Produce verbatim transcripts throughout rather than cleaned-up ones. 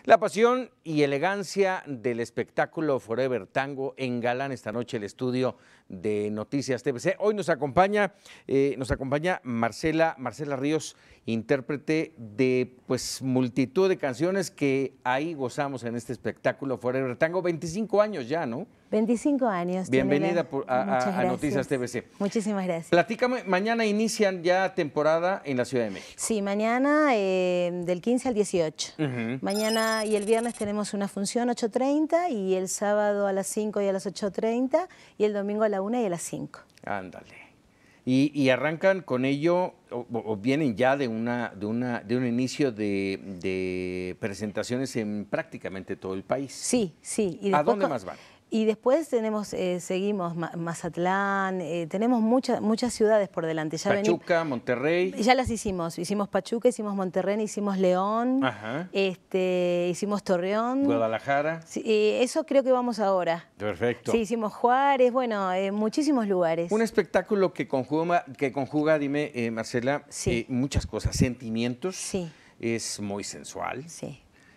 La pasión y elegancia del espectáculo Forever Tango engalan esta noche el estudio de Noticias T V C. Hoy nos acompaña, eh, nos acompaña Marcela, Marcela Ríos, intérprete de pues multitud de canciones que ahí gozamos en este espectáculo Forever Tango. veinticinco años ya, ¿no? veinticinco años. Bienvenida por, a, a, a Noticias T V C. Muchísimas gracias. Platícame, mañana inician ya temporada en la Ciudad de México. Sí, mañana eh, del quince al dieciocho. Uh-huh. Mañana y el viernes tenemos una función ocho treinta y el sábado a las cinco y a las ocho treinta y el domingo a la una y a las cinco. Ándale. Y, y arrancan con ello, o, o vienen ya de, una, de, una, de un inicio de, de presentaciones en prácticamente todo el país. Sí, sí. Y ¿A dónde más van? Y después tenemos, eh, seguimos Mazatlán, eh, tenemos muchas muchas ciudades por delante. Ya Pachuca, vení, Monterrey. Ya las hicimos, hicimos Pachuca, hicimos Monterrey, hicimos León, Ajá. este, hicimos Torreón. Guadalajara. Sí, eh, eso creo que vamos ahora. Perfecto. Sí, hicimos Juárez, bueno, eh, muchísimos lugares. Un espectáculo que conjuga, que conjuga dime, eh, Marcela, sí. eh, muchas cosas, sentimientos. Sí. Es muy sensual. Sí.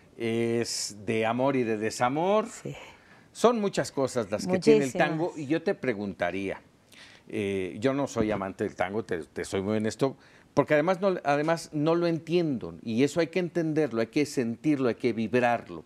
Es de amor y de desamor. Sí. Son muchas cosas las que Muchísimas. tiene el tango y yo te preguntaría, eh, yo no soy amante del tango, te, te soy muy honesto, porque además no, además no lo entiendo y eso hay que entenderlo, hay que sentirlo, hay que vibrarlo.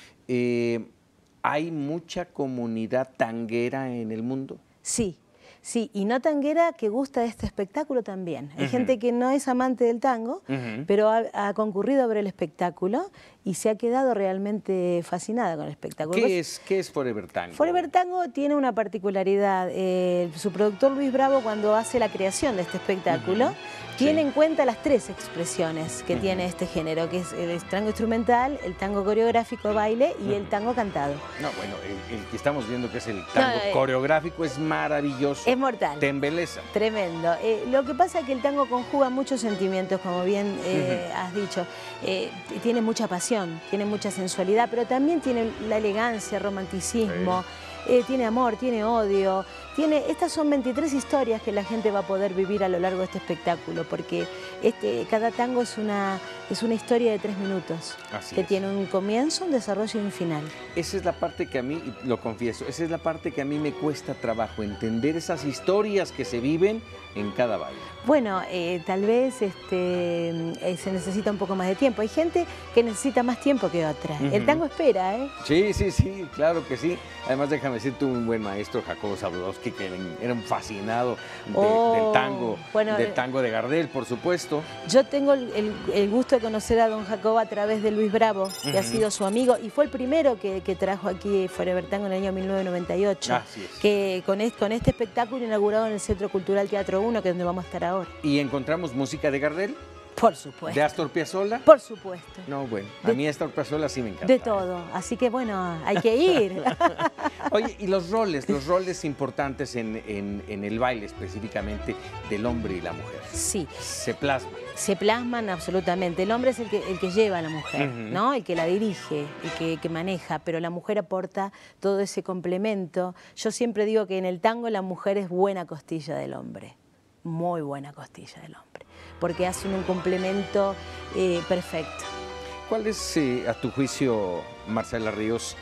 Eh, ¿Hay mucha comunidad tanguera en el mundo? Sí. Sí, y no tanguera que gusta de este espectáculo también. Hay uh-huh. gente que no es amante del tango, uh-huh. pero ha, ha concurrido a ver el espectáculo y se ha quedado realmente fascinada con el espectáculo. ¿Qué es, qué es Forever Tango? Forever Tango tiene una particularidad. Eh, su productor Luis Bravo, cuando hace la creación de este espectáculo, uh-huh. tiene sí. en cuenta las tres expresiones que uh-huh. tiene este género, que es el tango instrumental, el tango coreográfico, baile y uh-huh. el tango cantado. No, bueno, el, el que estamos viendo que es el tango no, eh, coreográfico es maravilloso. Es mortal. Te embeleza. Tremendo. Eh, lo que pasa es que el tango conjuga muchos sentimientos, como bien eh, uh-huh. has dicho. Eh, tiene mucha pasión, tiene mucha sensualidad, pero también tiene la elegancia, romanticismo, sí. eh, tiene amor, tiene odio. Tiene, estas son veintitrés historias que la gente va a poder vivir a lo largo de este espectáculo, porque este, cada tango es una, es una historia de tres minutos, Así que es. tiene un comienzo, un desarrollo y un final. Esa es la parte que a mí, lo confieso, esa es la parte que a mí me cuesta trabajo, entender esas historias que se viven en cada baile. Bueno, eh, tal vez este, eh, se necesita un poco más de tiempo. Hay gente que necesita más tiempo que otra. Uh-huh. El tango espera, ¿eh? Sí, sí, sí, claro que sí. Además, déjame decirte, un buen maestro, Jacobo Zabludowski, que era un fascinado de, oh, del tango, bueno, del tango de Gardel, por supuesto. Yo tengo el, el, el gusto de conocer a don Jacobo a través de Luis Bravo, que uh-huh. ha sido su amigo, y fue el primero que, que trajo aquí Forever Tango en el año mil novecientos noventa y ocho. Así es. Que con este, con este espectáculo inaugurado en el Centro Cultural Teatro uno, que es donde vamos a estar ahora. ¿Y encontramos música de Gardel? Por supuesto. ¿De Astor Piazzolla? Por supuesto. No, bueno, de, a mí Astor Piazzolla sí me encanta. De todo, así que bueno, hay que ir. Oye, y los roles, los roles importantes en, en, en el baile específicamente del hombre y la mujer. Sí. Se plasman. Se plasman absolutamente. El hombre es el que, el que lleva a la mujer, uh-huh. ¿no? El que la dirige, el que, que maneja, pero la mujer aporta todo ese complemento. Yo siempre digo que en el tango la mujer es buena costilla del hombre, muy buena costilla del hombre, porque hacen un complemento eh, perfecto. ¿Cuál es, eh, a tu juicio, Marcela Ríos,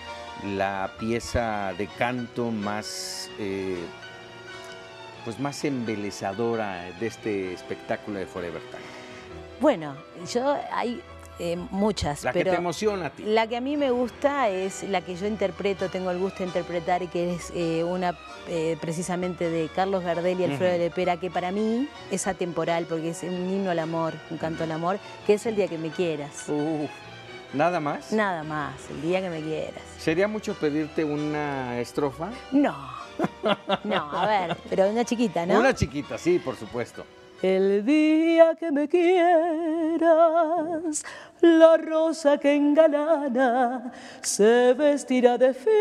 la pieza de canto más, eh, pues más embelezadora de este espectáculo de Forever Tango? Bueno, yo hay eh, muchas. La pero que te emociona a ti. La que a mí me gusta es la que yo interpreto, tengo el gusto de interpretar, y que es eh, una eh, precisamente de Carlos Gardel y Alfredo uh-huh. Lepera, que para mí es atemporal porque es un himno al amor, un canto al amor, que es El día que me quieras. Uh, ¿Nada más? Nada más, El día que me quieras. ¿Sería mucho pedirte una estrofa? No, no, a ver, pero una chiquita, ¿no? Una chiquita, sí, por supuesto. El día que me quieras, la rosa que engalana se vestirá de fiesta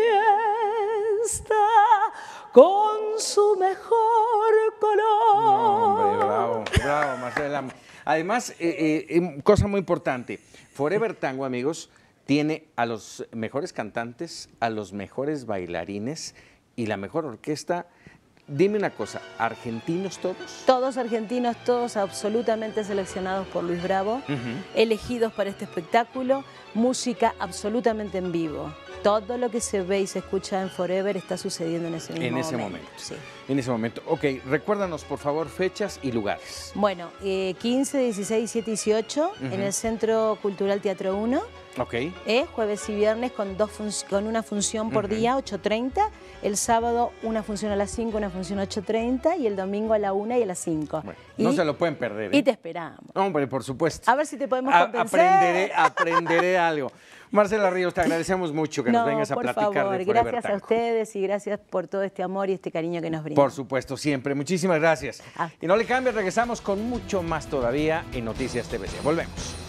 con su mejor color. No, hombre, bravo, bravo, Marcela. Además, eh, eh, cosa muy importante, Forever Tango, amigos, tiene a los mejores cantantes, a los mejores bailarines y la mejor orquesta Dime una cosa, ¿argentinos todos? Todos argentinos, todos absolutamente seleccionados por Luis Bravo, uh-huh. elegidos para este espectáculo, música absolutamente en vivo. Todo lo que se ve y se escucha en Forever está sucediendo en ese mismo en ese momento. momento. Sí. En ese momento. Ok, recuérdanos por favor fechas y lugares. Bueno, eh, quince, dieciséis, diecisiete y dieciocho uh-huh. en el Centro Cultural Teatro uno. Ok. Eh, jueves y viernes con, dos con una función por uh-huh. día, ocho treinta. El sábado una función a las cinco, una función a ocho treinta y el domingo a la una y a las cinco. Bueno, y, no se lo pueden perder. ¿eh? Y te esperamos. Hombre, por supuesto. A ver si te podemos a, convencer. Aprenderé, aprenderé algo. Marcela Ríos, te agradecemos mucho que no, nos vengas a por platicar favor, de Forever gracias Tango. a ustedes y gracias por todo este amor y este cariño que nos brindan. Por supuesto, siempre. Muchísimas gracias. Ah. Y no le cambies, regresamos con mucho más todavía en Noticias T V C. Volvemos.